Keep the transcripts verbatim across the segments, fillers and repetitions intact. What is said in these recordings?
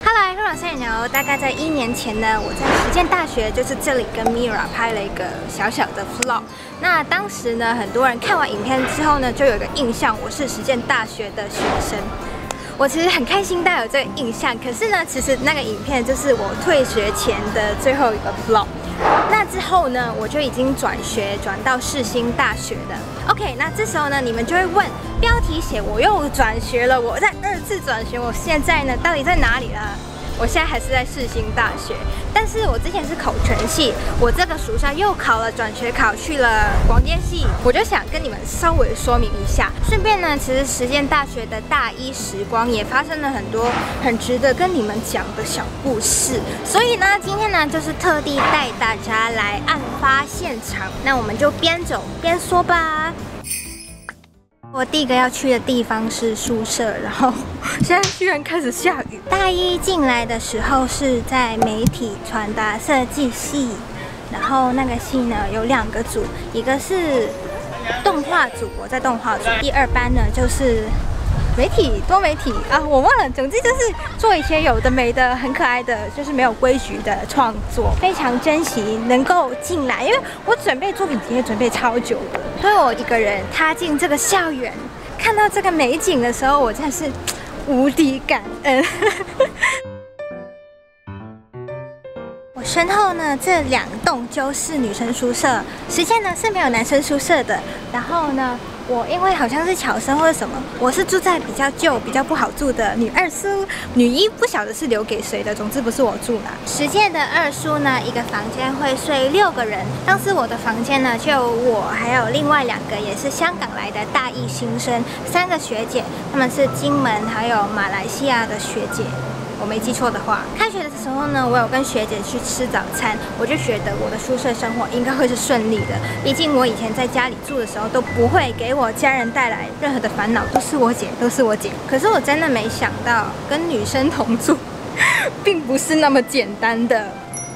Hello， 空山牛。大概在一年前呢，我在实践大学，就是这里跟 Mira 拍了一个小小的 vlog。那当时呢，很多人看完影片之后呢，就有一个印象，我是实践大学的学生。我其实很开心大家有这个印象，可是呢，其实那个影片就是我退学前的最后一个 vlog。那之后呢，我就已经转学转到世新大学的。OK， 那这时候呢，你们就会问，标题写我又转学了，我在二次转学，我现在呢到底在哪里啦？我现在还是在世新大学，但是我之前是口传系，我这个暑假又考了转学考，去了广电系，我就想跟你们稍微说明一下。顺便呢，其实实践大学的大一时光也发生了很多很值得跟你们讲的小故事，所以呢，今天呢就是特地带大家来案发现场，那我们就边走边说吧。我第一个要去的地方是宿舍，然后现在居然开始下雨。大一进来的时候是在媒体传达设计系，然后那个系呢有两个组，一个是动画组，我在动画组。第二班呢就是媒体多媒体啊，我忘了，总之就是做一些有的没的、很可爱的，就是没有规矩的创作。非常珍惜能够进来，因为我准备作品集也准备超久的，所以我一个人踏进这个校园，看到这个美景的时候，我真的是无敌感恩。我身后呢，这两栋就是女生宿舍，实践呢是没有男生宿舍的。然后呢，我因为好像是侨生或者什么，我是住在比较旧、比较不好住的女二宿，女一不晓得是留给谁的，总之不是我住啦。实践的二宿呢，一个房间会睡六个人，当时我的房间呢就有我还有另外两个也是香港来的大一新生，三个学姐，她们是金门还有马来西亚的学姐。我没记错的话，开学的时候呢，我有跟学姐去吃早餐，我就觉得我的宿舍生活应该会是顺利的。毕竟我以前在家里住的时候都不会给我家人带来任何的烦恼，都是我姐，都是我姐。可是我真的没想到，跟女生同住，并不是那么简单的。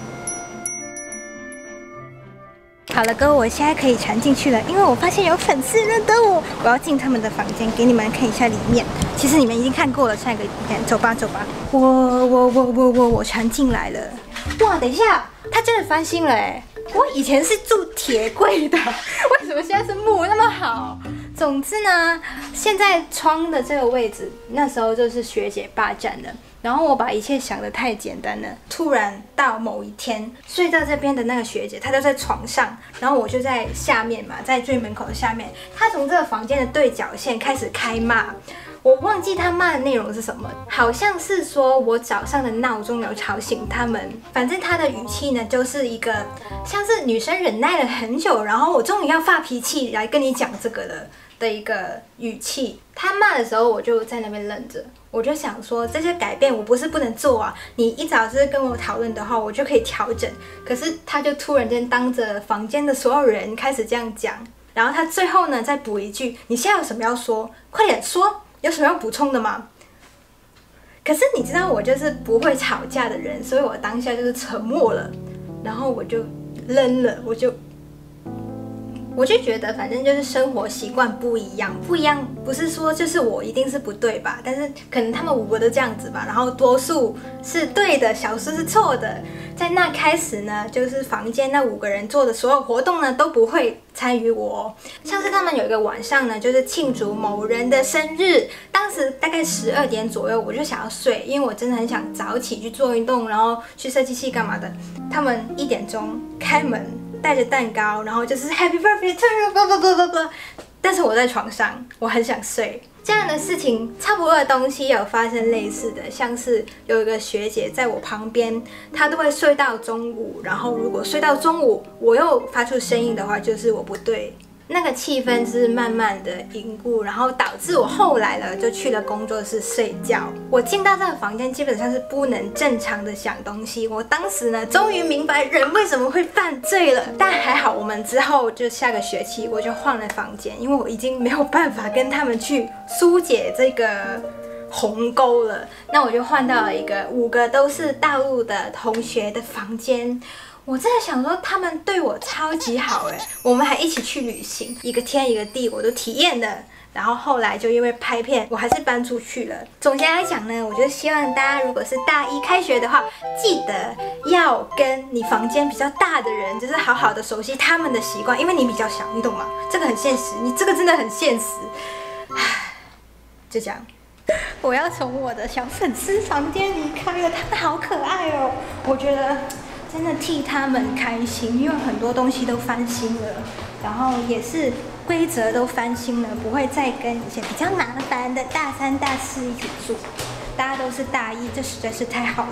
好了，哥，我现在可以传进去了，因为我发现有粉丝认得我，我要进他们的房间，给你们看一下里面。其实你们已经看过了上一个影片，走吧，走吧。我我我我我我传进来了。哇，等一下，他真的翻新了哎！我以前是住铁柜的，为什么现在是木那么好？总之呢，现在窗的这个位置，那时候就是学姐霸占的。然后我把一切想得太简单了，突然到某一天，睡在这边的那个学姐，她就在床上，然后我就在下面嘛，在最门口的下面，她从这个房间的对角线开始开骂。我忘记他骂的内容是什么，好像是说我早上的闹钟有吵醒他们。反正他的语气呢，就是一个像是女生忍耐了很久，然后我终于要发脾气来跟你讲这个了的一个语气。他骂的时候，我就在那边愣着，我就想说这些改变我不是不能做啊，你一早就是跟我讨论的话，我就可以调整。可是他就突然间当着房间的所有人开始这样讲，然后他最后呢再补一句：“你现在有什么要说？快点说。”有什么要补充的吗？可是你知道我就是不会吵架的人，所以我当下就是沉默了，然后我就扔了，我就我就觉得反正就是生活习惯不一样，不一样不是说就是我一定是不对吧？但是可能他们五个都这样子吧，然后多数是对的，少数是错的。在那开始呢，就是房间那五个人做的所有活动呢都不会参与我。像是他们有一个晚上呢，就是庆祝某人的生日，当时大概十二点左右，我就想要睡，因为我真的很想早起去做运动，然后去设计系干嘛的。他们一点钟开门，带着蛋糕，然后就是 Happy Birthday to you， blah blah blah blah blah。但是我在床上，我很想睡。这样的事情差不多的东西有发生类似的，像是有一个学姐在我旁边，她都会睡到中午，然后如果睡到中午我又发出声音的话，就是我不对。那个气氛是慢慢的凝固，然后导致我后来了就去了工作室睡觉。我进到这个房间基本上是不能正常的想东西。我当时呢终于明白人为什么会犯罪了，但还好我们之后就下个学期我就换了房间，因为我已经没有办法跟他们去疏解这个鸿沟了。那我就换到了一个五个都是大陆的同学的房间。我真的想说，他们对我超级好哎，我们还一起去旅行，一个天一个地我都体验了。 然后后来就因为拍片，我还是搬出去了。总结来讲呢，我就希望大家如果是大一开学的话，记得要跟你房间比较大的人，就是好好的熟悉他们的习惯，因为你比较小，你懂吗？这个很现实，你这个真的很现实。唉，就这样。我要从我的小粉丝房间离开了，他们好可爱哦！我觉得真的替他们开心，因为很多东西都翻新了，然后也是规则都翻新了，不会再跟以前比较麻烦的大三、大四一起住，大家都是大一，这实在是太好了。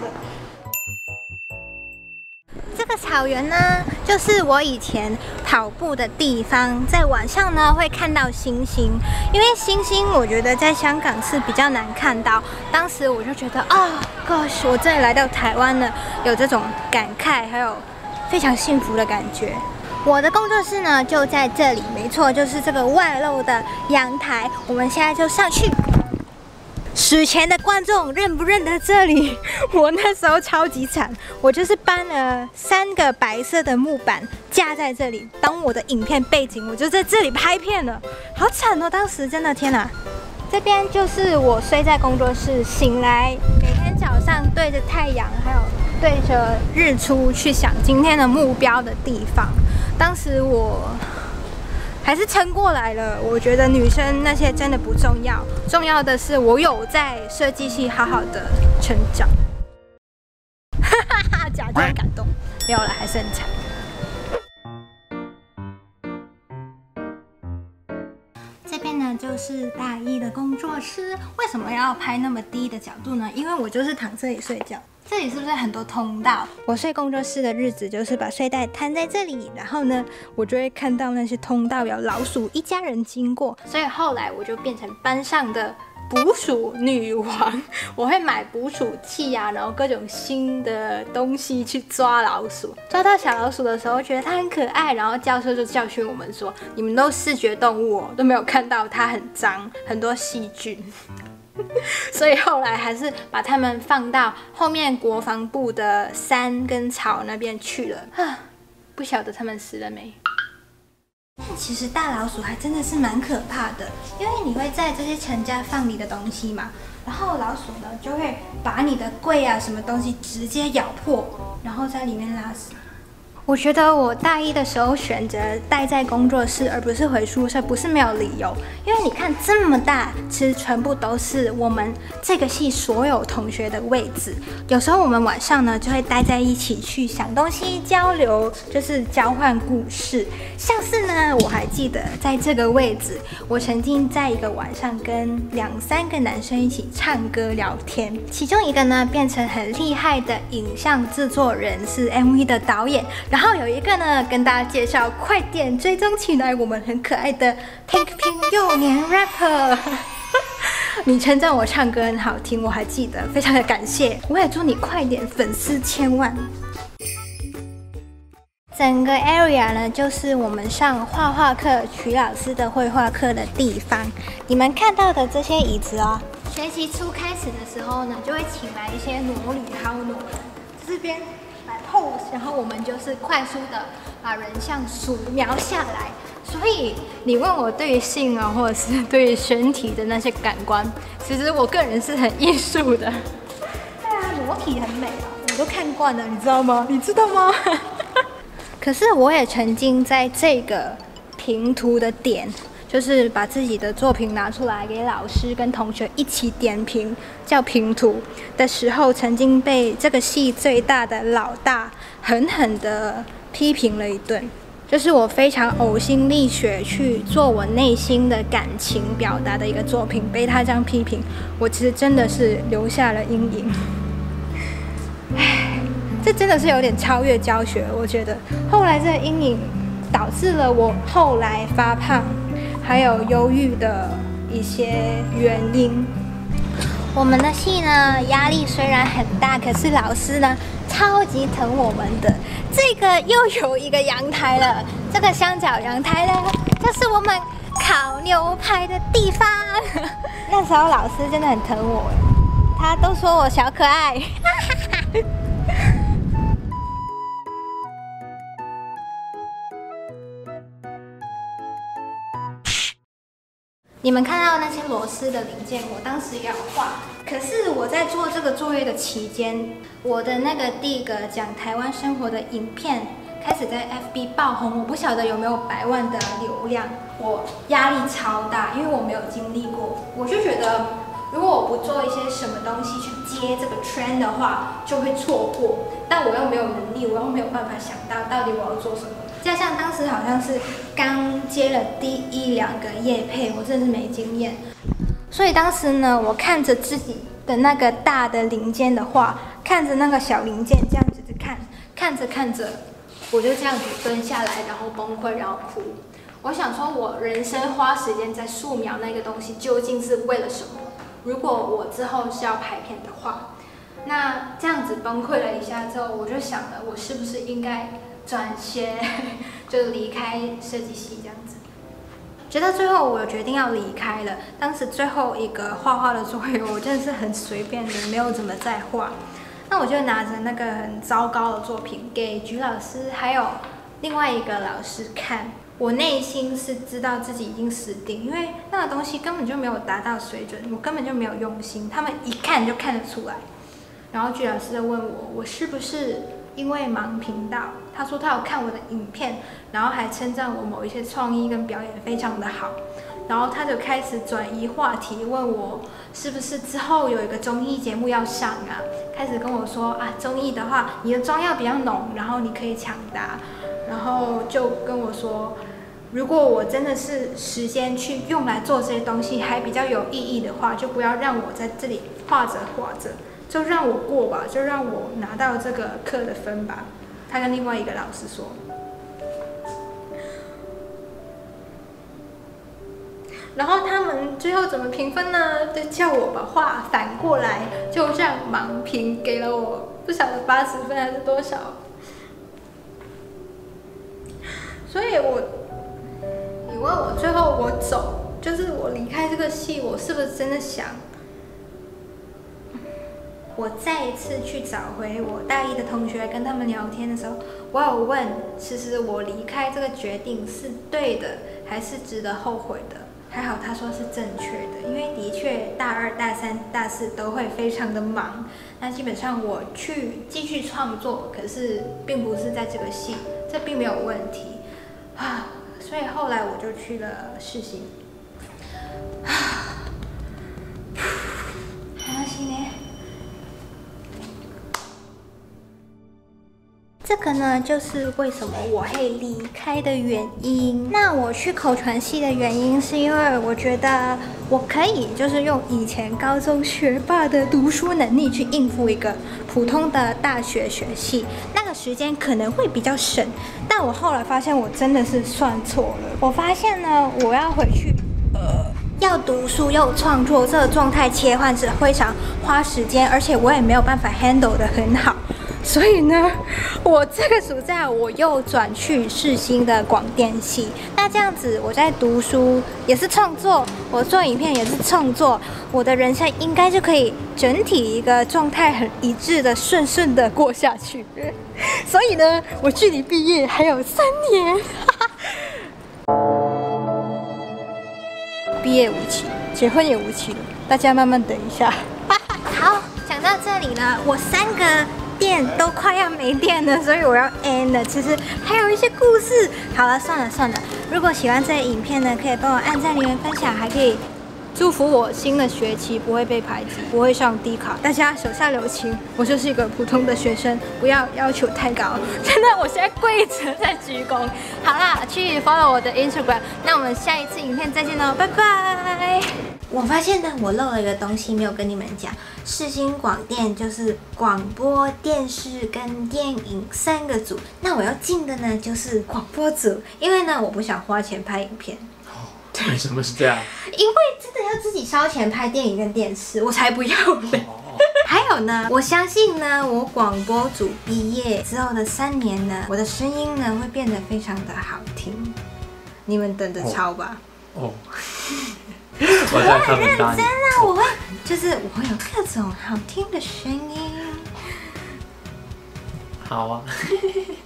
这个草原呢，就是我以前跑步的地方，在晚上呢会看到星星，因为星星我觉得在香港是比较难看到。当时我就觉得啊、哦、，gosh， 我真的来到台湾了，有这种感慨，还有非常幸福的感觉。我的工作室呢就在这里，没错，就是这个外露的阳台。我们现在就上去。史前的观众认不认得这里？我那时候超级惨，我就是搬了三个白色的木板架在这里当我的影片背景，我就在这里拍片了，好惨哦！当时真的天哪！这边就是我睡在工作室，醒来每天早上对着太阳，还有对着日出去想今天的目标的地方。当时我还是撑过来了。我觉得女生那些真的不重要，重要的是我有在设计系好好的成长。哈哈哈，假装感动，没有了，还是很惨。这边呢就是大一的工作室。为什么要拍那么低的角度呢？因为我就是躺这里睡觉。这里是不是很多通道？我睡工作室的日子就是把睡袋摊在这里，然后呢，我就会看到那些通道有老鼠一家人经过，所以后来我就变成班上的捕鼠女王。我会买捕鼠器啊，然后各种新的东西去抓老鼠。抓到小老鼠的时候，觉得它很可爱，然后教授就教训我们说：“你们都视觉动物哦，都没有看到它很脏，很多细菌。”所以后来还是把它们放到后面国防部的山跟草那边去了。啊，不晓得它们死了没？其实大老鼠还真的是蛮可怕的，因为你会在这些陈家放你的东西嘛，然后老鼠呢就会把你的柜啊什么东西直接咬破，然后在里面拉屎。我觉得我大一的时候选择待在工作室，而不是回宿舍，不是没有理由。因为你看这么大，其实全部都是我们这个系所有同学的位置。有时候我们晚上呢就会待在一起去想东西、交流，就是交换故事。像是呢，我还记得在这个位置，我曾经在一个晚上跟两三个男生一起唱歌聊天，其中一个呢变成很厉害的影像制作人，是 M V 的导演。然后有一个呢，跟大家介绍，快点追踪起来，我们很可爱的 Pink Pink 幼年 rapper。你称赞我唱歌很好听，我还记得，非常的感谢。我也祝你快点粉丝千万。整个 area 呢，就是我们上画画课曲老师的绘画课的地方。你们看到的这些椅子哦，学期初开始的时候呢，就会请来一些裸女好裸人，这边来 pose， 然后我们就是快速的把人像素描下来。所以你问我对于性啊，或者是对于身体的那些感官，其实我个人是很艺术的。对啊，裸体很美啊，我都看惯了，你知道吗？你知道吗？可是我也曾经在这个评图的点，就是把自己的作品拿出来给老师跟同学一起点评，叫评图的时候，曾经被这个系最大的老大狠狠的批评了一顿。就是我非常呕心沥血去做我内心的感情表达的一个作品，被他这样批评，我其实真的是留下了阴影。唉，这真的是有点超越教学，我觉得。后来这个阴影导致了我后来发胖，还有忧郁的一些原因。我们的系呢，压力虽然很大，可是老师呢超级疼我们的。这个又有一个阳台了，这个香蕉阳台呢，就是我们烤牛排的地方。那时候老师真的很疼我，他都说我小可爱。 你们看到那些螺丝的零件，我当时也有画。可是我在做这个作业的期间，我的那个第一个讲台湾生活的影片开始在 F B 爆红，我不晓得有没有百万的流量，我压力超大，因为我没有经历过，我就觉得如果我不做一些什么东西去接这个 trend 的话，就会错过。但我又没有能力，我又没有办法想到到底我要做什么。加上当时好像是刚接了第一两个业配，我真的是没经验，所以当时呢，我看着自己的那个大的零件的话，看着那个小零件这样子看，看着看着，我就这样子蹲下来，然后崩溃，然后哭。我想说，我人生花时间在素描那个东西，究竟是为了什么？如果我之后是要拍片的话，那这样子崩溃了一下之后，我就想了，我是不是应该转学，就离开设计系这样子。直到最后，我决定要离开了。当时最后一个画画的作业，我真的是很随便的，没有怎么在画。那我就拿着那个很糟糕的作品给菊老师还有另外一个老师看。我内心是知道自己已经死定，因为那个东西根本就没有达到水准，我根本就没有用心，他们一看就看得出来。然后菊老师就问我，我是不是因为盲频道？他说他有看我的影片，然后还称赞我某一些创意跟表演非常的好。然后他就开始转移话题，问我是不是之后有一个综艺节目要上啊？开始跟我说啊，综艺的话，你的妆要比较浓，然后你可以抢答。然后就跟我说，如果我真的是时间去用来做这些东西还比较有意义的话，就不要让我在这里画着画着，就让我过吧，就让我拿到这个课的分吧。他跟另外一个老师说。然后他们最后怎么评分呢？就叫我把画反过来，就这样盲评，给了我不晓得八十分还是多少。所以我，你问我最后我走，就是我离开这个系，我是不是真的想，我再一次去找回我大一的同学，跟他们聊天的时候，我有问，其实我离开这个决定是对的，还是值得后悔的？还好他说是正确的，因为的确大二、大三、大四都会非常的忙。那基本上我去继续创作，可是并不是在这个系，这并没有问题。啊，所以后来我就去了世新。啊，没关系呢。这个呢，就是为什么我会离开的原因。那我去口传系的原因，是因为我觉得我可以就是用以前高中学霸的读书能力去应付一个普通的大学学系，那个时间可能会比较省。但我后来发现，我真的是算错了。我发现呢，我要回去，呃，要读书又创作，这个状态切换是非常花时间，而且我也没有办法 handle 得很好。所以呢，我这个暑假我又转去世新的广电系。那这样子，我在读书也是创作，我做影片也是创作，我的人生应该就可以整体一个状态很一致的顺顺的过下去。所以呢，我距离毕业还有三年，毕业无期，结婚也无期了，大家慢慢等一下。好，讲到这里呢，我三个电都快要没电了，所以我要 end 了。其实还有一些故事。好了，算了算了。如果喜欢这个影片呢，可以帮我按赞、留言、分享，还可以祝福我新的学期不会被排挤，不会上低考。大家手下留情，我就是一个普通的学生，不要要求太高。真的，我现在跪着在鞠躬。好啦，去 follow 我的 Instagram。那我们下一次影片再见喽，拜拜。我发现呢，我漏了一个东西没有跟你们讲。世新广电就是广播电视跟电影三个组，那我要进的呢就是广播组，因为呢我不想花钱拍影片。 哦，为什么是这样？ 因为真的要自己烧钱拍电影跟电视，我才不要嘞。还有呢，我相信呢，我广播组毕业之后的三年呢，我的声音呢会变得非常的好听，你们等着抄吧。哦。 我在很认真啊，我会就是我会有各种好听的声音。 好啊。